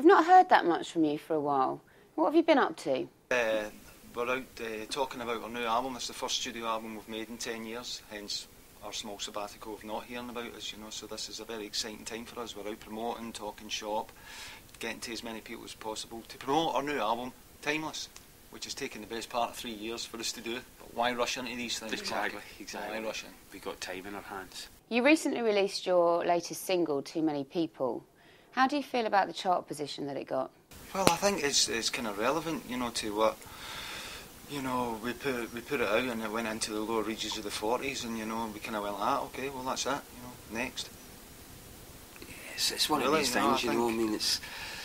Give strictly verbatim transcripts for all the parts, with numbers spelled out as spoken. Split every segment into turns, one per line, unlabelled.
not heard that much from you for a while. What have you been up to?
Uh, we're out uh, talking about our new album. It's the first studio album we've made in ten years, hence our small sabbatical of not hearing about us, you know, so this is a very exciting time for us. We're out promoting, talking shop, getting to as many people as possible to promote our new album, Timeless, which has taken the best part of three years for us to do. But why rush into these things?
Exactly, exactly.
Why rush in?
We've got time in our hands.
You recently released your latest single, Too Many People. How do you feel about the chart position that it got?
Well, I think it's it's kind of relevant, you know, to what, you know, we put we put it out and it went into the lower reaches of the forties, and you know, we kind of went, ah, okay, well that's it, you know, next.
Yeah, it's, it's one
really,
of these
you know,
things,
I
you know. I mean, it's,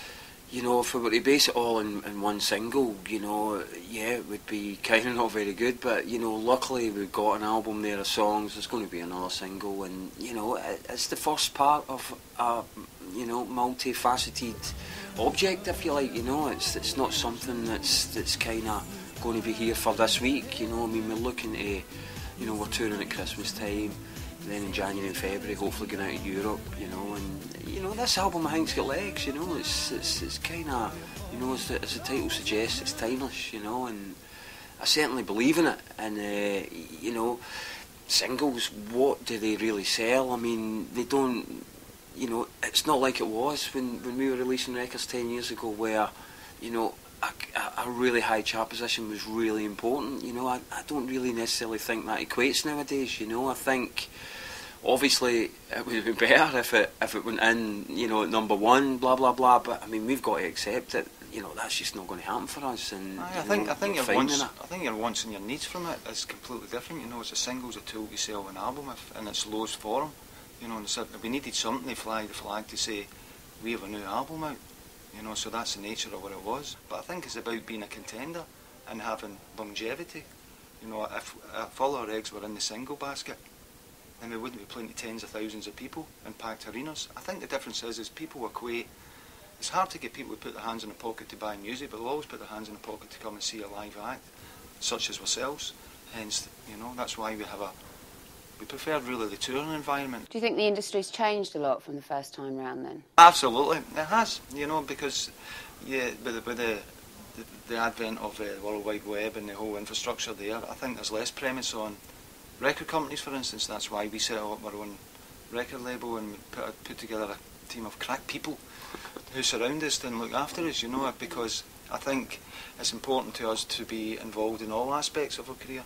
you know, if we were to base it all in, in one single, you know, yeah, it would be kind of not very good. But you know, luckily we've got an album there of songs. There's going to be another single, and you know, it, it's the first part of a, you know, multifaceted object, if you like. You know, it's it's not something that's that's kind of going to be here for this week. You know, I mean, we're looking to, you know, we're touring at Christmas time, then in January and February, hopefully going out to Europe. You know, and you know, this album I think's got legs. You know, it's it's it's kind of, you know, as the, as the title suggests, it's timeless. You know, and I certainly believe in it. And uh, you know, singles, what do they really sell? I mean, they don't. You know, it's not like it was when, when we were releasing records ten years ago, where, you know, a, a really high chart position was really important. You know, I, I don't really necessarily think that equates nowadays. You know, I think obviously it would have been better if it if it went in, you know, at number one, blah blah blah. But I mean, we've got to accept that, you know, that's just not going to happen for us. And
I, I think
know,
I think
your
your wants I think your wants and your needs from it is completely different. You know, it's a single's a tool to sell an album if, in its lowest form. You know, and so we needed something to fly the flag to say we have a new album out. You know, so that's the nature of what it was. But I think it's about being a contender and having longevity. You know, if, if all our eggs were in the single basket, then we wouldn't be playing to tens of thousands of people in packed arenas. I think the difference is, is people equate. It's hard to get people to put their hands in the pocket to buy music, but they'll always put their hands in the pocket to come and see a live act, such as ourselves. Hence, you know, that's why we have a. We prefer really the touring environment.
Do you think the industry's changed a lot from the first time round then?
Absolutely, it has. You know, because yeah, with the, with the, the, the advent of the uh, World Wide Web and the whole infrastructure there, I think there's less premise on record companies, for instance. That's why we set up our own record label and put, put together a team of crack people who surround us and look after us, you know, because I think it's important to us to be involved in all aspects of our career.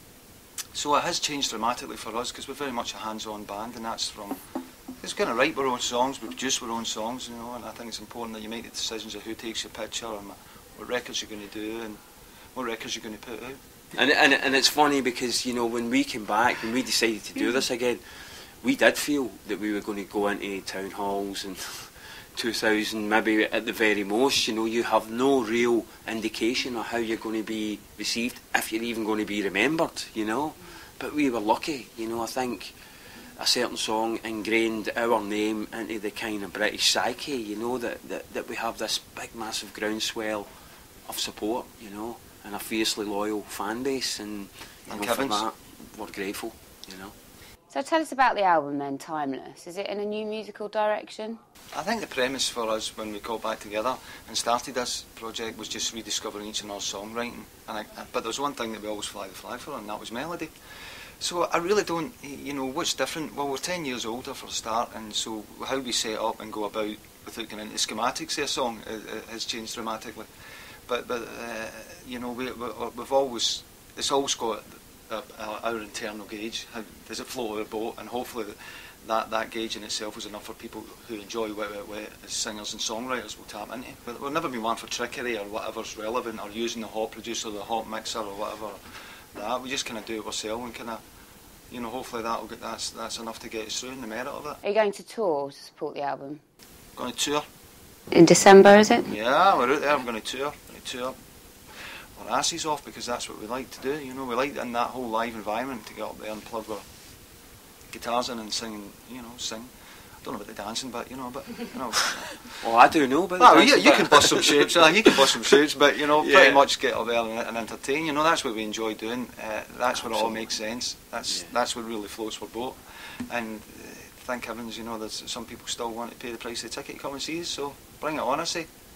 So it has changed dramatically for us because we're very much a hands-on band, and that's from, it's going to write our own songs, we produce our own songs, you know, and I think it's important that you make the decisions of who takes your picture and what records you're going to do and what records you're going to put out.
And, and, and it's funny because, you know, when we came back, when we decided to do this again, we did feel that we were going to go into town halls and two thousand, maybe at the very most. You know, you have no real indication of how you're going to be received, if you're even going to be remembered, you know. But we were lucky, you know. I think a certain song ingrained our name into the kind of British psyche, you know, that, that, that we have this big, massive groundswell of support, you know, and a fiercely loyal fan base, and, you know, for that, we're grateful, you know.
So tell us about the album then, Timeless. Is it in a new musical direction?
I think the premise for us when we got back together and started this project was just rediscovering each other's songwriting. And I, but there was one thing that we always fly the flag for, and that was melody. So I really don't, you know, what's different? Well, we're ten years older for a start, and so how we set up and go about without getting into schematics of a song uh, has changed dramatically. But, but uh, you know, we, we've always, it's always got uh, our internal gauge. How does it float our boat? And hopefully that, that gauge in itself is enough for people who enjoy Wet Wet Wet as singers and songwriters will tap into. But we've never been one for trickery or whatever's relevant, or using the hot producer, the hot mixer, or whatever. That we just kind of do it ourselves, and kind of, you know, hopefully that'll get that's that's enough to get us through in the merit of it.
Are you going to tour to support the album?
Going to tour.
In December, is it?
Yeah, we're out there. I'm going to tour. Going to tour. Our asses off, because that's what we like to do. You know, we like in that whole live environment to get up there and plug our guitars in and sing. And, you know, sing. I don't know about the dancing, but you know, but you know.
Oh, I do know, but
well, you, you can bust some shapes. Uh, you can bust some shapes, but you know,
yeah. Pretty
much get up there and, and entertain. You know, that's what we enjoy doing. Uh, that's where it all makes sense. That's yeah. that's what really floats our boat. And uh, thank heavens, you know, there's some people still want to pay the price of the ticket to come and see us. So bring it on, I say.